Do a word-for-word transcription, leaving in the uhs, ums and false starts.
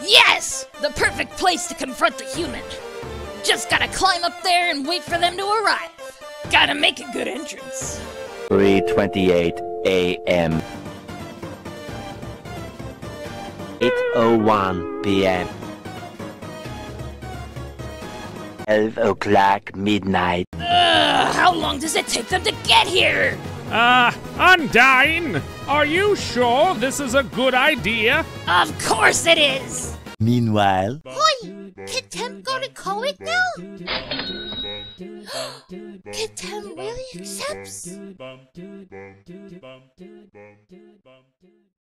Yes! The perfect place to confront the human. Just gotta climb up there and wait for them to arrive. Gotta make a good entrance. three twenty-eight a m eight oh one p m twelve o'clock midnight. Ugh, how long does it take them to get here? Uh, Undyne, are you sure this is a good idea? Of course it is! Meanwhile, Oi! Can Tem go to Comic now? Can Tem really accepts?